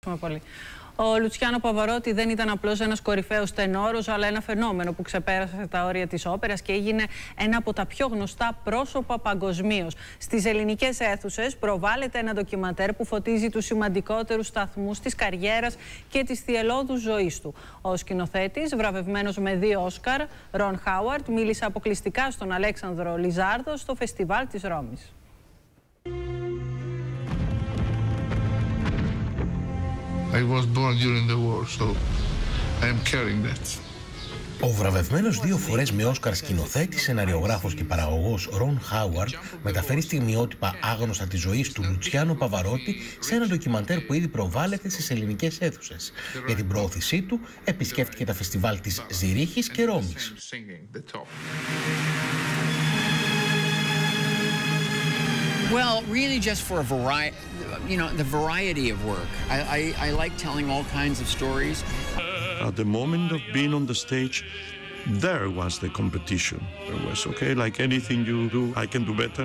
Πολύ. Ο Λουτσιάνο Παβαρότη δεν ήταν απλώς ένας κορυφαίος τενόρος, αλλά ένα φαινόμενο που ξεπέρασε τα όρια της όπερας και έγινε ένα από τα πιο γνωστά πρόσωπα παγκοσμίως. Στις ελληνικές αίθουσες προβάλλεται ένα ντοκιμαντέρ που φωτίζει τους σημαντικότερους σταθμούς της καριέρας και της θυελλώδους ζωής του. Ο σκηνοθέτης, βραβευμένος με 2 Όσκαρ, Ρον Χάουαρντ, μίλησε αποκλειστικά στον Αλέξανδρο Λιζάρδο στο φεστιβάλ της Ρώμης. I was born during the war, so I am carrying that. Ο βραβευμένος 2 φορές με Όσκαρ σκηνοθέτης, σεναριογράφος και παραγωγός Ρον Χάουαρντ μεταφέρει στιγμιότυπα άγνωστα της ζωής του Λουτσιάνο Παβαρότη σε ένα ντοκιμαντέρ που ήδη προβάλλεται στις ελληνικές αίθουσες. Για την προώθησή του επισκέφτηκε τα φεστιβάλ της Ζηρίχης και Ρώμης. Well, really just for a variety, you know, the variety of work. I like telling all kinds of stories. At the moment of being on the stage, there was the competition. There was, okay, like anything you do, I can do better.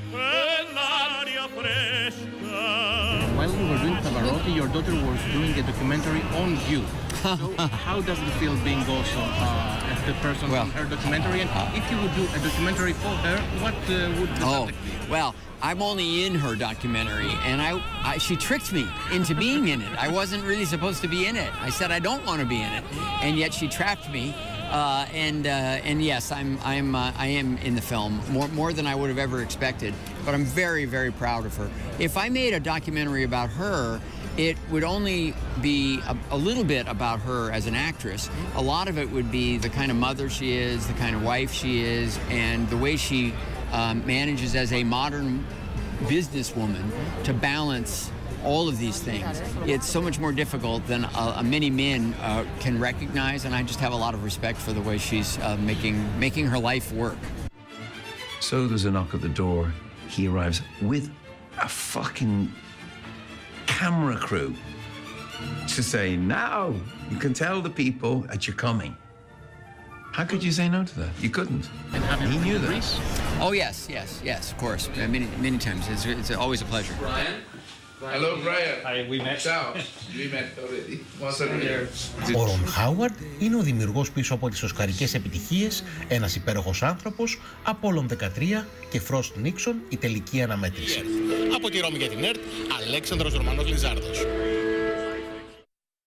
While you were doing Pavarotti, your daughter was doing a documentary on you. So how does it feel being also the person in her documentary? And if you would do a documentary for her, what would the subject be? Well, I'm only in her documentary, and she tricked me into being in it. I wasn't really supposed to be in it. I said I don't want to be in it, and yet she trapped me. And yes, I am in the film more than I would have ever expected. But I'm very, very proud of her. If I made a documentary about her, it would only be a little bit about her as an actress. A lot of it would be the kind of mother she is, the kind of wife she is, and the way she manages as a modern businesswoman to balance all of these things. It's so much more difficult than many men can recognize, and I just have a lot of respect for the way she's making her life work. So there's a knock at the door. He arrives with a fucking camera crew to say, now you can tell the people that you're coming. How could you say no to that? You couldn't. He knew that. Oh yes, of course. Many times. It's always a pleasure. Brian? Hello, Brian. Hi, we met. Ciao. We met already. Once again. Ο Ρον Χάουαρντ είναι ο δημιουργός πίσω από τις οσκαρικές επιτυχίες, ένας υπέροχος άνθρωπος, Απόλλων 13 και Φρόστ Νίξον, η τελική αναμέτρηση. Από τη Ρώμη για την ΕΡΤ, Αλέξανδρος Ρωμανός Λizardos.